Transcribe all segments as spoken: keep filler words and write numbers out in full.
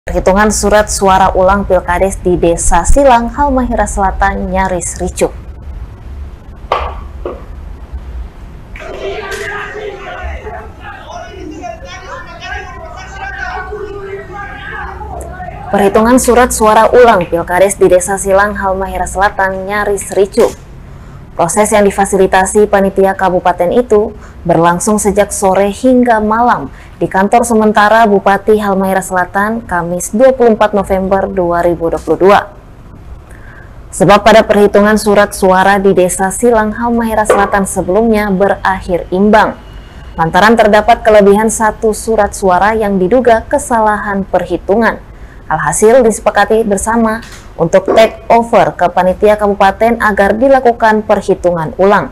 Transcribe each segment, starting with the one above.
Perhitungan surat suara ulang Pilkades di Desa Silang, Halmahera Selatan nyaris ricuh. Perhitungan surat suara ulang Pilkades di Desa Silang, Halmahera Selatan nyaris ricuh. Proses yang difasilitasi panitia kabupaten itu berlangsung sejak sore hingga malam di kantor sementara Bupati Halmahera Selatan Kamis dua puluh empat November dua ribu dua puluh dua. Sebab pada perhitungan surat suara di Desa Silang, Halmahera Selatan sebelumnya berakhir imbang, lantaran terdapat kelebihan satu surat suara yang diduga kesalahan perhitungan. Alhasil disepakati bersama untuk take over ke panitia kabupaten agar dilakukan perhitungan ulang.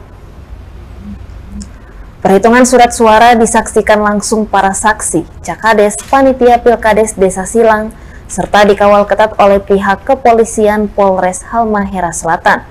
Perhitungan surat suara disaksikan langsung para saksi, Cakades, panitia Pilkades Desa Silang, serta dikawal ketat oleh pihak kepolisian Polres Halmahera Selatan.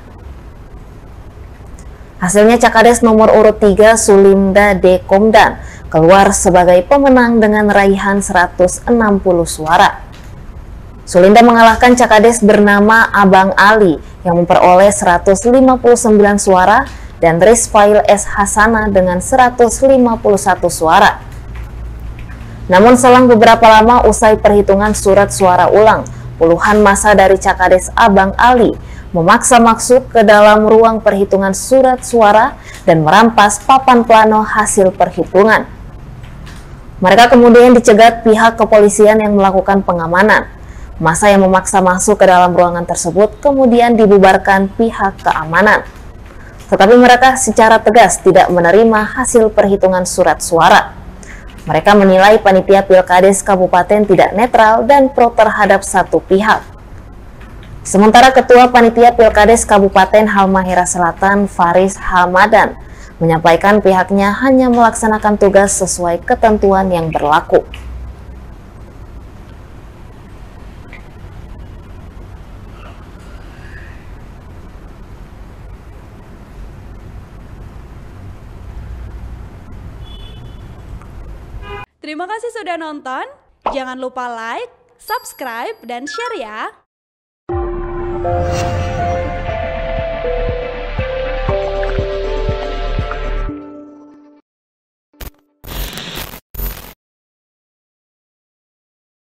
Hasilnya Cakades nomor urut tiga Sulinda D. Komdan keluar sebagai pemenang dengan raihan seratus enam puluh suara. Sulinda mengalahkan Cakades bernama Abang Ali yang memperoleh seratus lima puluh sembilan suara dan Rizfail S. Hasana dengan seratus lima puluh satu suara. Namun selang beberapa lama usai perhitungan surat suara ulang, puluhan massa dari Cakades Abang Ali memaksa masuk ke dalam ruang perhitungan surat suara dan merampas papan plano hasil perhitungan. Mereka kemudian dicegat pihak kepolisian yang melakukan pengamanan. Massa yang memaksa masuk ke dalam ruangan tersebut kemudian dibubarkan pihak keamanan. Tetapi mereka secara tegas tidak menerima hasil perhitungan surat suara. Mereka menilai panitia Pilkades Kabupaten tidak netral dan pro terhadap satu pihak. Sementara Ketua Panitia Pilkades Kabupaten Halmahera Selatan, Faris Hamadan, menyampaikan pihaknya hanya melaksanakan tugas sesuai ketentuan yang berlaku. Terima kasih sudah nonton. Jangan lupa like, subscribe, dan share ya.